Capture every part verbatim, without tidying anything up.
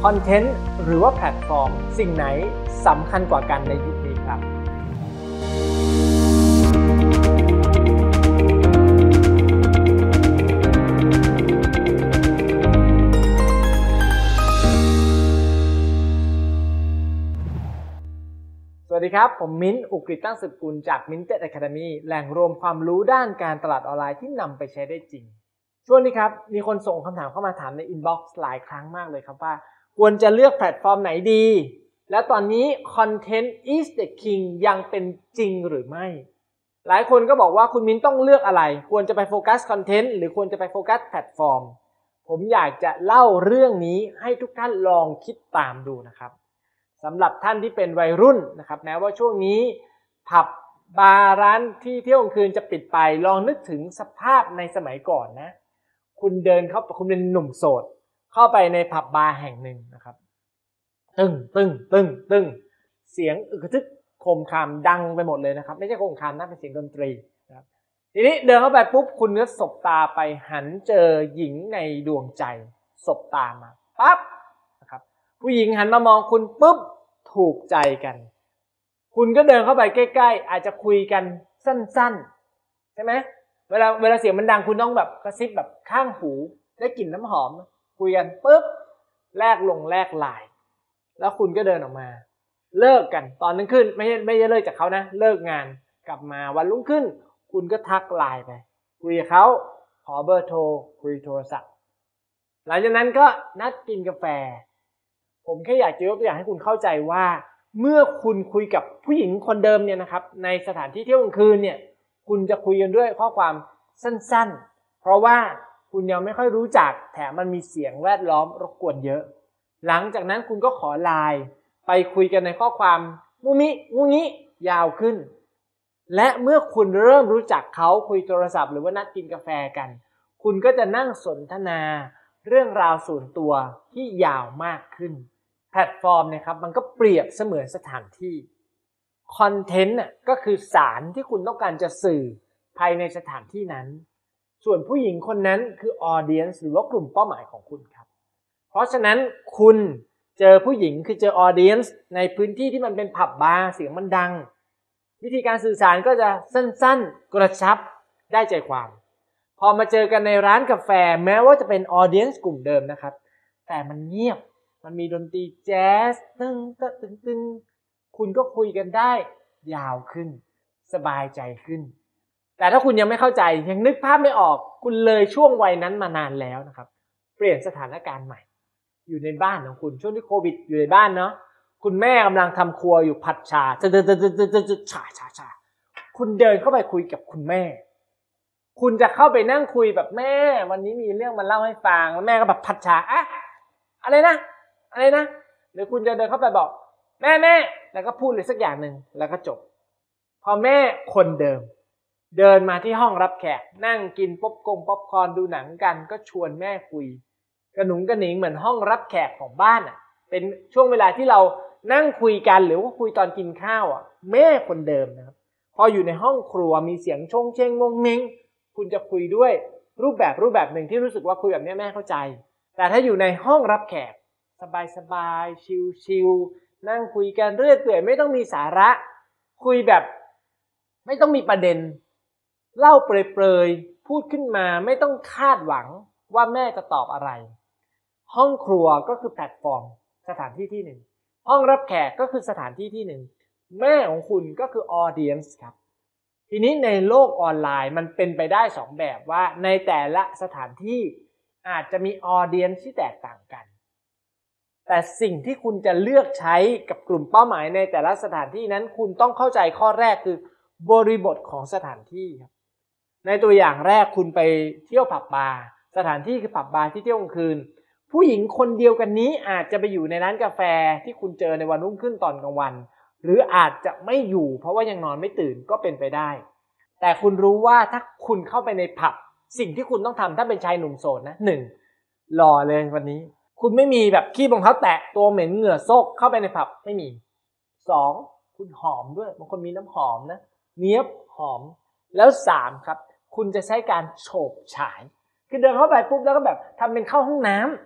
คอนเทนต์หรือว่าแพลตฟอร์มสิ่งไหนสำคัญกว่ากันในยุคนี้ครับสวัสดีครับผมมิ้นท์อุกฤษตั้งสืบกุลจาก Minted Academy แหล่งรวมความรู้ด้านการตลาดออนไลน์ที่นำไปใช้ได้จริงช่วงนี้ครับมีคนส่งคำถามเข้ามาถามในอินบ็อกซ์หลายครั้งมากเลยครับว่าควรจะเลือกแพลตฟอร์มไหนดีแล้วตอนนี้ Content is the king ยังเป็นจริงหรือไม่หลายคนก็บอกว่าคุณมิ้นต้องเลือกอะไรควรจะไปโฟกัสคอนเทนต์หรือควรจะไปโฟกัสแพลตฟอร์มผมอยากจะเล่าเรื่องนี้ให้ทุกท่านลองคิดตามดูนะครับสำหรับท่านที่เป็นวัยรุ่นนะครับแม้ว่าช่วงนี้ผับบาร์ร้านที่เที่ยวกลางคืนจะปิดไปลองนึกถึงสภาพในสมัยก่อนนะคุณเดินเข้าคุณเป็นหนุ่มโสดเข้าไปในผับบาร์แห่งหนึ่งนะครับตึ้งตึ้งตึ้งตึ้งเสียงอึกทึกโคมคามดังไปหมดเลยนะครับไม่ใช่โคมคามนะเป็นเสียงดนตรีนะครับทีนี้เดินเข้าไปปุ๊บคุณก็สบตาไปหันเจอหญิงในดวงใจสบตามาปั๊บนะครับผู้หญิงหันมามองคุณปุ๊บถูกใจกันคุณก็เดินเข้าไปใกล้ๆอาจจะคุยกันสั้นๆใช่ไหมเวลาเวลาเสียงมันดังคุณต้องแบบกระซิบแบบข้างหูได้กลิ่นน้ำหอมคุยกันปุ๊บแลกลงแลกไลน์แล้วคุณก็เดินออกมาเลิกกันตอนนึงขึ้นไม่ใช่ไม่ใช่เลิกจากเขานะเลิกงานกลับมาวันรุ่งขึ้นคุณก็ทักไลน์ไปคุยกับเขาขอเบอร์โทรคุยโทรศัพท์หลังจากนั้นก็นัดกินกาแฟผมแค่อยากจะยกตัวอย่างให้คุณเข้าใจว่าเมื่อคุณคุยกับผู้หญิงคนเดิมเนี่ยนะครับในสถานที่เที่ยวกลางคืนเนี่ยคุณจะคุยกันด้วยข้อความสั้นๆเพราะว่าคุณยังไม่ค่อยรู้จักแถมมันมีเสียงแวดล้อมรบกวนเยอะหลังจากนั้นคุณก็ขอไลน์ไปคุยกันในข้อความมุมิงูงี้ยาวขึ้นและเมื่อคุณเริ่มรู้จักเขาคุยโทรศัพท์หรือว่านัดกินกาแฟกันคุณก็จะนั่งสนทนาเรื่องราวส่วนตัวที่ยาวมากขึ้นแพลตฟอร์มเนี่ยครับมันก็เปรียบเสมือนสถานที่คอนเทนต์น่ะก็คือสารที่คุณต้องการจะสื่อภายในสถานที่นั้นส่วนผู้หญิงคนนั้นคือออเดียนซ์หรือว่ากลุ่มเป้าหมายของคุณครับเพราะฉะนั้นคุณเจอผู้หญิงคือเจอออเดียนซ์ในพื้นที่ที่มันเป็นผับบาร์เสียงมันดังวิธีการสื่อสารก็จะสั้นๆกระชับได้ใจความพอมาเจอกันในร้านกาแฟแม้ว่าจะเป็นออเดียนซ์กลุ่มเดิมนะครับแต่มันเงียบมันมีดนตรีแจ๊สตึ้งตึ้งตึ้งตึ้งคุณก็คุยกันได้ยาวขึ้นสบายใจขึ้นแต่ถ้าคุณยังไม่เข้าใจยังนึกภาพไม่ออกคุณเลยช่วงวัยนั้นมานานแล้วนะครับเปลี่ยนสถานการณ์ใหม่อยู่ในบ้านของคุณช่วงที่โควิดอยู่ในบ้านเนาะคุณแม่กำลังทำครัวอยู่ผัดชาจะจะจะจะจะจะชาชาชาคุณเดินเข้าไปคุยกับคุณแม่คุณจะเข้าไปนั่งคุยแบบแม่วันนี้มีเรื่องมาเล่าให้ฟังแล้วแม่ก็แบบผัดชาอะอะไรนะอะไรนะหรือคุณจะเดินเข้าไปบอกแม่แม่แล้วก็พูดเลยสักอย่างหนึ่งแล้วก็จบพอแม่คนเดิมเดินมาที่ห้องรับแขกนั่งกินป๊อปกงป๊อปคอร์นดูหนังกันก็ชวนแม่คุยกระหนุงกระหนิงเหมือนห้องรับแขกของบ้านอ่ะเป็นช่วงเวลาที่เรานั่งคุยกันหรือว่าคุยตอนกินข้าวอ่ะแม่คนเดิมนะครับพออยู่ในห้องครัวมีเสียงชงเชงงงเมงคุณจะคุยด้วยรูปแบบรูปแบบหนึ่งที่รู้สึกว่าคุยแบบนี้แม่เข้าใจแต่ถ้าอยู่ในห้องรับแขกสบายสบายชิลๆนั่งคุยกันเรื่อยเปื่อยไม่ต้องมีสาระคุยแบบไม่ต้องมีประเด็นเล่าเปรยๆพูดขึ้นมาไม่ต้องคาดหวังว่าแม่จะตอบอะไรห้องครัวก็คือแพลตฟอร์มสถานที่ที่หนึ่งห้องรับแขกก็คือสถานที่ที่หนึ่งแม่ของคุณก็คือออเดียนซ์ครับทีนี้ในโลกออนไลน์มันเป็นไปได้สองแบบว่าในแต่ละสถานที่อาจจะมีออเดียนซ์ที่แตกต่างกันแต่สิ่งที่คุณจะเลือกใช้กับกลุ่มเป้าหมายในแต่ละสถานที่นั้นคุณต้องเข้าใจข้อแรกคือบริบทของสถานที่ครับในตัวอย่างแรกคุณไปเที่ยวผับบาร์สถานที่คือผับบาร์ที่เที่ยวกลางคืนผู้หญิงคนเดียวกันนี้อาจจะไปอยู่ในร้านกาแฟที่คุณเจอในวันรุ่งขึ้นตอนกลางวันหรืออาจจะไม่อยู่เพราะว่ายังนอนไม่ตื่นก็เป็นไปได้แต่คุณรู้ว่าถ้าคุณเข้าไปในผับสิ่งที่คุณต้องทำถ้าเป็นชายหนุ่มโสดนะหนึ่งหล่อเลยวันนี้คุณไม่มีแบบขี้รองเท้าแตะตัวเหม็นเหงื่อโซกเข้าไปในผับไม่มีสองคุณหอมด้วยบางคนมีน้ำหอมนะเนี๊ยบหอมแล้วสามครับคุณจะใช้การโฉบฉายคือเดินเข้าไปปุ๊บแล้วก็แบบทำเป็นเข้าห้องน้ำ แ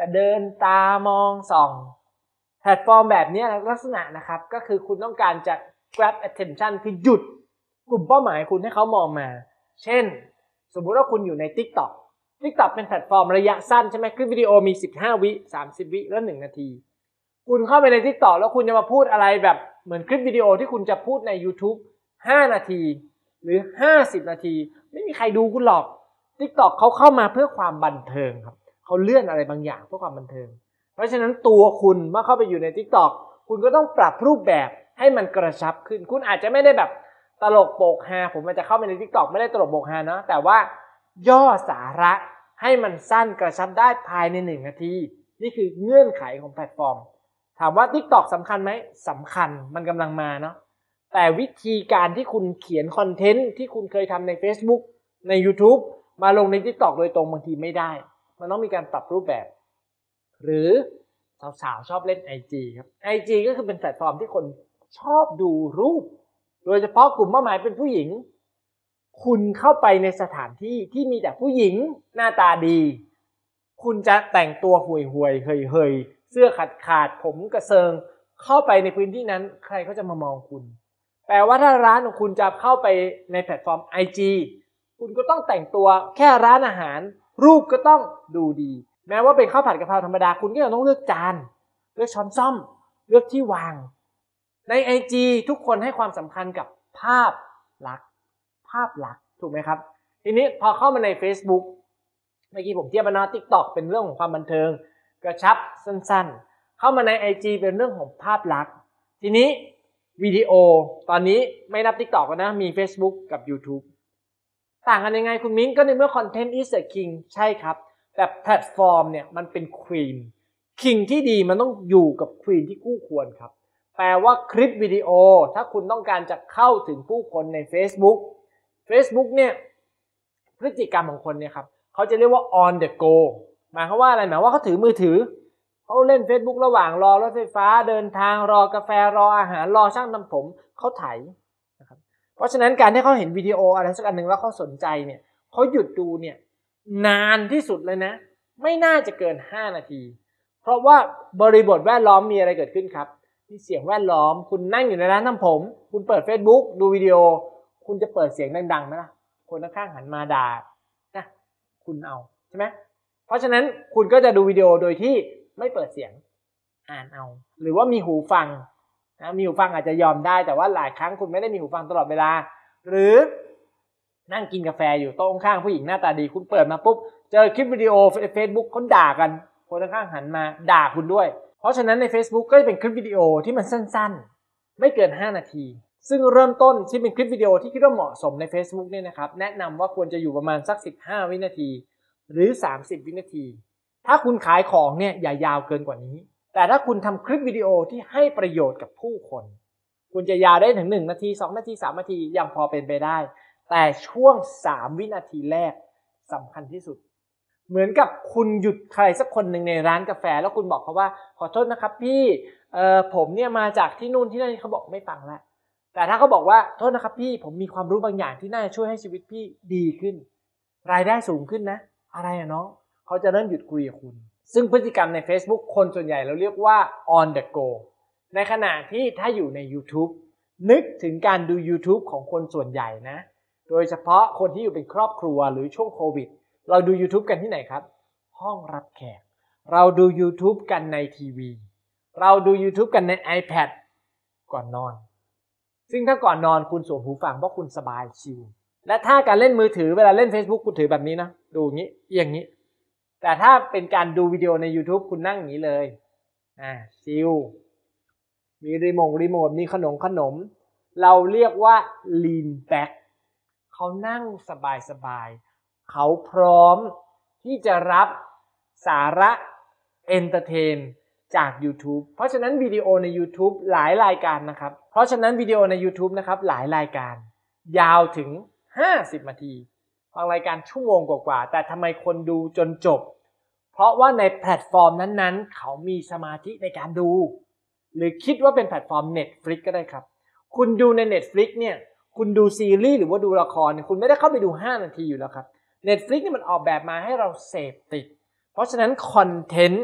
แต่เดินตามองส่องแพลตฟอร์มแบบนี้ลักษณะนะครับก็คือคุณต้องการจะ grab attention คือหยุดกลุ่มเป้าหมายคุณให้เขามองมาเช่นสมมุติว่าคุณอยู่ใน TikTok TikTok เป็นแพลตฟอร์มระยะสั้นใช่ไหมคลิปวิดีโอมีสิบห้าวิสามสิบวิแล้วหนึ่งนาทีคุณเข้าไปใน TikTok แล้วคุณจะมาพูดอะไรแบบเหมือนคลิปวิดีโอที่คุณจะพูดใน YouTube ห้านาทีหรือห้าสิบนาทีไม่มีใครดูคุณหรอก TikTok เขาเข้ามาเพื่อความบันเทิงครับเขาเลื่อนอะไรบางอย่างเพื่อความบันเทิงเพราะฉะนั้นตัวคุณเมื่อเข้าไปอยู่ใน TikTok คุณก็ต้องปรับรูปแบบให้มันกระชับขึ้นคุณอาจจะไม่ได้แบบตลกโปกฮาผมมันจะเข้าไปใน TikTok ไม่ได้ตลกโปกฮานะแต่ว่าย่อสาระให้มันสั้นกระชับได้ภายในหนึ่งนาทีนี่คือเงื่อนไขของแพลตฟอร์มถามว่า TikTok สำคัญไหมสำคัญมันกำลังมาเนาะแต่วิธีการที่คุณเขียนคอนเทนต์ที่คุณเคยทำใน Facebook ใน YouTube มาลงใน TikTok โดยตรงบางทีไม่ได้มันต้องมีการปรับรูปแบบหรือสาวๆชอบเล่น ไอ จี ครับ ไอ จี ก็คือเป็นแพลตฟอร์มที่คนชอบดูรูปโดยเฉพาะกลุ่มเป้าหมายเป็นผู้หญิงคุณเข้าไปในสถานที่ที่มีแต่ผู้หญิงหน้าตาดีคุณจะแต่งตัวห่วยห่วยเฮยเฮยเสื้อขาดขาดผมกระเซิงเข้าไปในพื้นที่นั้นใครก็จะมามองคุณแปลว่าถ้าร้านของคุณจะเข้าไปในแพลตฟอร์ม ไอ จี คุณก็ต้องแต่งตัวแค่ร้านอาหารรูปก็ต้องดูดีแม้ว่าเป็นข้าวผัดกะเพราธรรมดาคุณก็ยังต้องเลือกจานเลือกช้อนส้อมเลือกที่วางใน ไอ จี ทุกคนให้ความสำคัญกับภาพลักษณ์ภาพลักษณ์ถูกไหมครับทีนี้พอเข้ามาใน Facebook เมื่อกี้ผมเทียบมานะ TikTok เป็นเรื่องของความบันเทิงกระชับสั้นๆเข้ามาใน ไอ จี เป็นเรื่องของภาพลักษณ์ทีนี้วิดีโอตอนนี้ไม่นับ TikTok นะมี Facebook กับ YouTube ต่างกันยังไงคุณมิ้นก็ในเมื่อ Content is the king ใช่ครับแต่แพลตฟอร์มเนี่ยมันเป็น Queen King ที่ดีมันต้องอยู่กับ Queen ที่คู่ควรครับแปลว่าคลิปวิดีโอถ้าคุณต้องการจะเข้าถึงผู้คนใน Facebook Facebook เนี่ยพฤติกรรมของคนเนี่ยครับเขาจะเรียกว่า on the go หมายความว่าอะไรหมายว่าเขาถือมือถือเขาเล่น Facebook ระหว่างรอรถไฟฟ้าเดินทางรอกาแฟรออาหารรอช่างทำผมเขาไถนะครับเพราะฉะนั้นการที่เขาเห็นวิดีโออะไรสักอันหนึ่งแล้วเขาสนใจเนี่ยเขาหยุดดูเนี่ยนานที่สุดเลยนะไม่น่าจะเกินห้านาทีเพราะว่าบริบทแวดล้อมมีอะไรเกิดขึ้นครับมีเสียงแวดล้อมคุณนั่งอยู่ในร้านทำผมคุณเปิด Facebook ดูวิดีโอคุณจะเปิดเสียงดังๆไหมล่ะคนข้างๆหันมาด่านะคุณเอาใช่ไหมเพราะฉะนั้นคุณก็จะดูวิดีโอโดยที่ไม่เปิดเสียงอ่านเอาหรือว่ามีหูฟังนะมีหูฟังอาจจะยอมได้แต่ว่าหลายครั้งคุณไม่ได้มีหูฟังตลอดเวลาหรือนั่งกินกาแฟอยู่โต๊ะข้างผู้หญิงหน้าตาดีคุณเปิดมาปุ๊บเจอคลิปวิดีโอ Facebook คนด่ากันคนข้างๆหันมาด่าคุณด้วยเพราะฉะนั้นใน Facebook ก็จะเป็นคลิปวิดีโอที่มันสั้นๆไม่เกินห้านาทีซึ่งเริ่มต้นที่เป็นคลิปวิดีโอที่คิดว่าเหมาะสมใน Facebook เนี่ยนะครับแนะนำว่าควรจะอยู่ประมาณสักสิบห้าวินาทีหรือสามสิบวินาทีถ้าคุณขายของเนี่ยอย่ายาวเกินกว่านี้แต่ถ้าคุณทำคลิปวิดีโอที่ให้ประโยชน์กับผู้คนคุณจะยาวได้ถึงหนึ่งนาทีสองนาทีสามนาทียังพอเป็นไปได้แต่ช่วงสามวินาทีแรกสำคัญที่สุดเหมือนกับคุณหยุดใครสักคนหนึ่งในร้านกาแฟแล้วคุณบอกเขาว่าขอโทษนะครับพี่เอ่อผมเนี่ยมาจากที่นู่นที่นั่นเขาบอกไม่ฟังละแต่ถ้าเขาบอกว่าโทษนะครับพี่ผมมีความรู้บางอย่างที่น่าจะช่วยให้ชีวิตพี่ดีขึ้นรายได้สูงขึ้นนะอะไรอะน้องเขาจะเริ่มหยุดคุยกับคุณซึ่งพฤติกรรมใน Facebook คนส่วนใหญ่เราเรียกว่า on the go ในขณะที่ถ้าอยู่ใน YouTube นึกถึงการดู YouTube ของคนส่วนใหญ่นะโดยเฉพาะคนที่อยู่เป็นครอบครัวหรือช่วงโควิดเราดู YouTube กันที่ไหนครับห้องรับแขกเราดู YouTube กันในทีวีเราดู YouTube กันใน iPad ก่อนนอนซึ่งถ้าก่อนนอนคุณสวมหูฟังเพราะคุณสบายชิลและถ้าการเล่นมือถือเวลาเล่น Facebook คุณถือแบบนี้นะดูอย่างนี้เอียงนี้แต่ถ้าเป็นการดูวิดีโอใน YouTube คุณนั่งอย่างนี้เลยอ่าชิลมีรีโมทรีโมทมีขนมขนมเราเรียกว่า lean back เขานั่งสบายๆเขาพร้อมที่จะรับสาระเอนเตอร์เทนจาก YouTube เพราะฉะนั้นวิดีโอใน YouTube หลายรายการนะครับเพราะฉะนั้นวิดีโอใน YouTube นะครับหลายรายการยาวถึงห้าสิบนาทีบางรายการชั่วโมงกว่าๆแต่ทำไมคนดูจนจบเพราะว่าในแพลตฟอร์มนั้นๆเขามีสมาธิในการดูหรือคิดว่าเป็นแพลตฟอร์ม Netflix ก็ได้ครับคุณดูใน Netflix เนี่ยคุณดูซีรีส์หรือว่าดูละครเนี่ยคุณไม่ได้เข้าไปดูห้านาทีอยู่แล้วครับ Netflix นี่มันออกแบบมาให้เราเสพติดเพราะฉะนั้นคอนเทนต์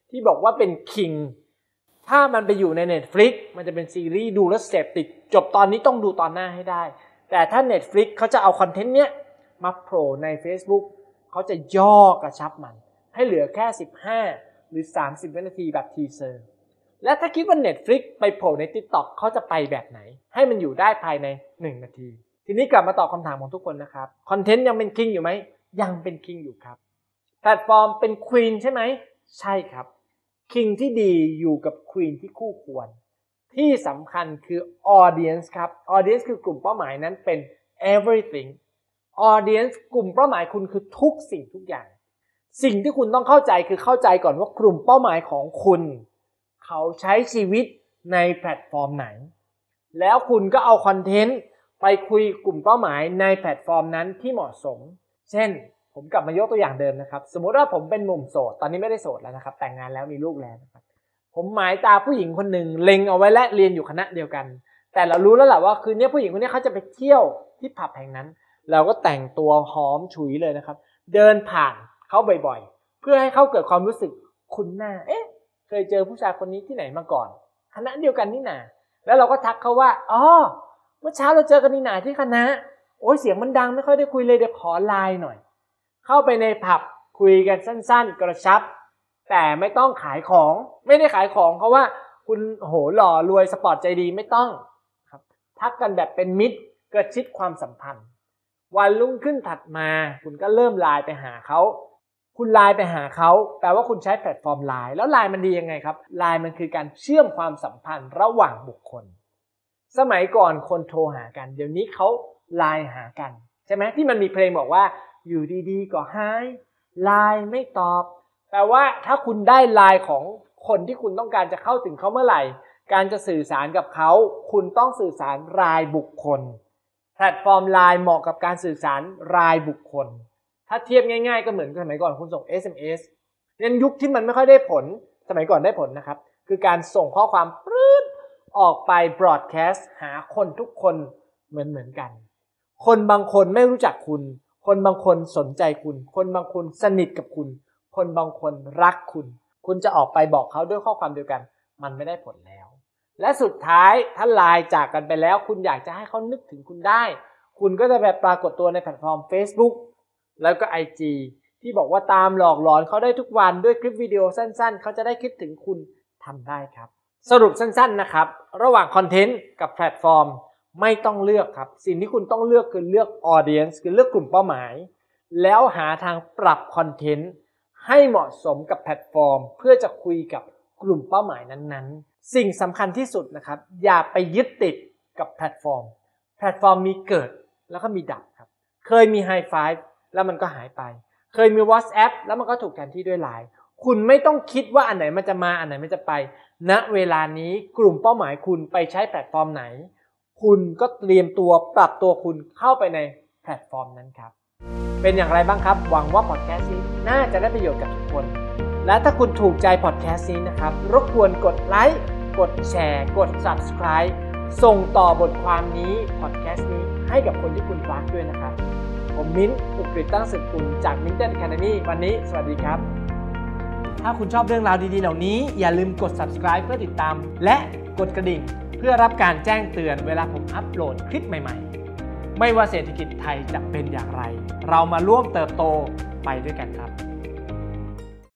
ที่บอกว่าเป็นคิงถ้ามันไปอยู่ใน Netflix มันจะเป็นซีรีส์ดูแล้วเสพติดจบตอนนี้ต้องดูตอนหน้าให้ได้แต่ถ้า Netflix เขาจะเอาคอนเทนต์เนี้ยมาโผล่ใน Facebook เขาจะย่อกระชับมันให้เหลือแค่สิบห้าหรือสามสิบวินาทีแบบทีเซอร์และถ้าคิดว่า Netflix ไปโผล่ใน TikTok เขาจะไปแบบไหนให้มันอยู่ได้ภายในหนึ่งนาทีทีนี้กลับมาตอบคำถามของทุกคนนะครับคอนเทนต์ยังเป็นคิงอยู่ไหมยังเป็นคิงอยู่ครับแพลตฟอร์มเป็นควีนใช่ไหมใช่ครับคิงที่ดีอยู่กับควีนที่คู่ควรที่สำคัญคือ audience ครับ audience คือกลุ่มเป้าหมายนั้นเป็น everything audience กลุ่มเป้าหมายคุณคือทุกสิ่งทุกอย่างสิ่งที่คุณต้องเข้าใจคือเข้าใจก่อนว่ากลุ่มเป้าหมายของคุณเขาใช้ชีวิตในแพลตฟอร์มไหนแล้วคุณก็เอาคอนเทนต์ไปคุยกลุ่มเป้าหมายในแพลตฟอร์มนั้นที่เหมาะสมเช่นผมกลับมายกตัวอย่างเดิมนะครับสมมติว่าผมเป็นหนุ่มโสดตอนนี้ไม่ได้โสดแล้วนะครับแต่งงานแล้วมีลูกแล้วนะครับผมหมายตาผู้หญิงคนหนึ่งเล็งเอาไว้และเรียนอยู่คณะเดียวกันแต่เรารู้แล้วแหละว่าคืนนี้ผู้หญิงคนนี้เขาจะไปเที่ยวที่ผับแห่งนั้นเราก็แต่งตัวหอมฉุยเลยนะครับเดินผ่านเขาบ่อยๆเพื่อให้เขาเกิดความรู้สึกคุ้นหน้าเอ๊ะเคยเจอผู้ชายคนนี้ที่ไหนมาก่อนคณะเดียวกันนี่นาแล้วเราก็ทักเขาว่าอ๋อเมื่อเช้าเราเจอกันนี่นาที่คณะโอ้ยเสียงมันดังไม่ค่อยได้คุยเลยเดี๋ยวขอไลน์หน่อยเข้าไปในผับคุยกันสั้นๆกระชับแต่ไม่ต้องขายของไม่ได้ขายของเพราะว่าคุณโหหล่อรวยสปอร์ตใจดีไม่ต้องครับทักกันแบบเป็นมิตรกระชิดความสัมพันธ์วันรุ่งขึ้นถัดมาคุณก็เริ่มไลน์ไปหาเขาคุณไลน์ไปหาเขาแปลว่าคุณใช้แพลตฟอร์มไลน์แล้วไลน์มันดียังไงครับไลน์มันคือการเชื่อมความสัมพันธ์ระหว่างบุคคลสมัยก่อนคนโทรหากันเดี๋ยวนี้เขาไลน์หากันใช่ไหมที่มันมีเพลงบอกว่าอยู่ดีๆก็หายไลน์ไม่ตอบแปลว่าถ้าคุณได้ไลน์ของคนที่คุณต้องการจะเข้าถึงเขาเมื่อไหร่การจะสื่อสารกับเขาคุณต้องสื่อสารรายบุคคลแพลตฟอร์มไลน์เหมาะกับการสื่อสารรายบุคคลถ้าเทียบง่ายๆก็เหมือนสมัยก่อนคุณส่ง เอส เอ็ม เอส ในยุคที่มันไม่ค่อยได้ผลสมัยก่อนได้ผลนะครับคือการส่งข้อความปรื๊ดออกไปบรอดแคสต์หาคนทุกคนเหมือนเหมือนกันคนบางคนไม่รู้จักคุณคนบางคนสนใจคุณคนบางคนสนิทกับคุณคนบางคนรักคุณคุณจะออกไปบอกเขาด้วยข้อความเดียวกันมันไม่ได้ผลแล้วและสุดท้ายถ้าไลน์จากกันไปแล้วคุณอยากจะให้เขานึกถึงคุณได้คุณก็จะแบบปรากฏตัวในแพลตฟอร์ม Facebook แล้วก็ ไอ จี ที่บอกว่าตามหลอกหลอนเขาได้ทุกวันด้วยคลิปวิดีโอสั้นๆเขาจะได้คิดถึงคุณทำได้ครับสรุปสั้นๆนะครับระหว่างคอนเทนต์กับแพลตฟอร์มไม่ต้องเลือกครับสิ่งที่คุณต้องเลือกคือเลือก audience คือเลือกกลุ่มเป้าหมายแล้วหาทางปรับคอนเทนต์ให้เหมาะสมกับแพลตฟอร์มเพื่อจะคุยกับกลุ่มเป้าหมายนั้นๆสิ่งสำคัญที่สุดนะครับอย่าไปยึดติดกับแพลตฟอร์มแพลตฟอร์มมีเกิดแล้วก็มีดับครับเคยมีไฮไฟว์แล้วมันก็หายไปเคยมี WhatsApp แล้วมันก็ถูกแทนที่ด้วยไลน์คุณไม่ต้องคิดว่าอันไหนมันจะมาอันไหนมันจะไปณเวลานี้กลุ่มเป้าหมายคุณไปใช้แพลตฟอร์มไหนคุณก็เตรียมตัวปรับตัวคุณเข้าไปในแพลตฟอร์มนั้นครับเป็นอย่างไรบ้างครับหวังว่าพอดแคสต์นี้น่าจะได้ประโยชน์กับทุกคนและถ้าคุณถูกใจพอดแคสต์นี้นะครับรบกวนกดไลค์กดแชร์กด Subscribe ส่งต่อบทความนี้พอดแคสต์นี้ให้กับคนที่คุณรักด้วยนะครับผมมิ้นท์อุกฤษตั้งสืบกุลจาก Minted Academy วันนี้สวัสดีครับถ้าคุณชอบเรื่องราวดีๆเหล่านี้อย่าลืมกด Subscribe เพื่อติดตามและกดกระดิ่งเพื่อรับการแจ้งเตือนเวลาผมอัปโหลดคลิปใหม่ๆไม่ว่าเศรษฐกิจไทยจะเป็นอย่างไรเรามาร่วมเติบโตไปด้วยกันครับ